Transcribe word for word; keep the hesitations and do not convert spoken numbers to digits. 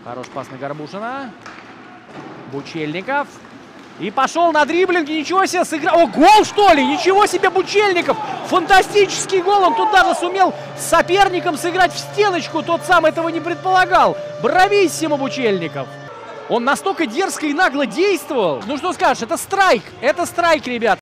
Хороший пас на Горбушина. Бучельников. И пошел на дриблинге. Ничего себе сыграл. О, гол, что ли? Ничего себе, Бучельников. Фантастический гол. Он тут даже сумел с соперником сыграть в стеночку. Тот сам этого не предполагал. Брависсимо, Бучельников. Он настолько дерзко и нагло действовал. Ну что скажешь, это страйк. Это страйк, ребят.